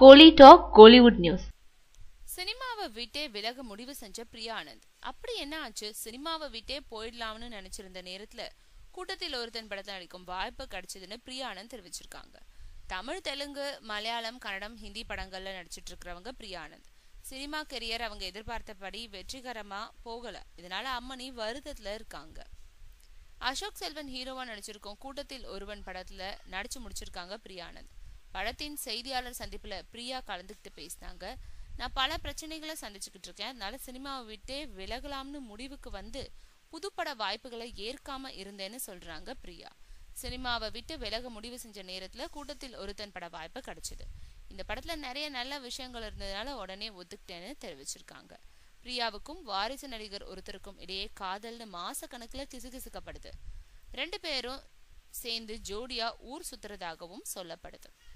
கோலி talk Kollywood news. சினிமாவை விட்டே விலக முடிவு செஞ்ச பிரியா ஆனந்த். அப்படி என்ன ஆச்சு? சினிமாவை விட்டே போயிடலாம்னு நினைச்சிருந்த நேரத்துல கூட்டத்தில் ஒருத்தன் படத்தை நடிக்கும் வாய்ப்பு கிடைச்சதுன்னு பிரியா ஆனந்த் தெரிவிச்சிருக்காங்க. தமிழ், தெலுங்கு, மலையாளம், கன்னடம், ஹிந்தி படங்கள்ல நடிச்சிட்டு இருக்கிறவங்க பிரியா ஆனந்த். சினிமா கெரியர் அவங்க எதிர்பார்த்தபடி வெற்றிகரமா போகல. இதனால அம்மனி வருத்தத்துல இருக்காங்க. அசோக் செல்வன் ஹீரோவா நடிச்சிருக்கோம் கூட்டத்தில் ஒருவன் படத்துல நடிச்சு முடிச்சிருக்காங்க பிரியா ஆனந்த். படத்தின் செய்தியாளர் சந்திப்புல பிரியா கலந்துக்கிட்டு பேசினாங்க. நான் பல பிரச்சனைகளை சந்திச்சுக்கிட்டு இருக்கேன், அதனால சினிமாவை விட்டே விலகலாம்னு முடிவுக்கு வந்து புதுப்பட வாய்ப்புகளை ஏற்காம இருந்தேன்னு சொல்றாங்க பிரியா. சினிமாவை விட்டு விலக முடிவு செஞ்ச நேரத்துல கூட்டத்தில் ஒருத்தன் பட வாய்ப்பு கிடைச்சது. இந்த படத்துல நிறைய நல்ல விஷயங்கள் இருந்ததுனால உடனே ஒத்துக்கிட்டேன்னு தெரிவிச்சிருக்காங்க. பிரியாவுக்கும் வாரிசு நடிகர் ஒருத்தருக்கும் இடையே காதல்னு மாச கணக்குல கிசுகிசுக்கப்படுது. 2 பேரும் சேர்ந்து ஜோடியா ஊர் சுத்துறதாகவும் சொல்லப்படுது.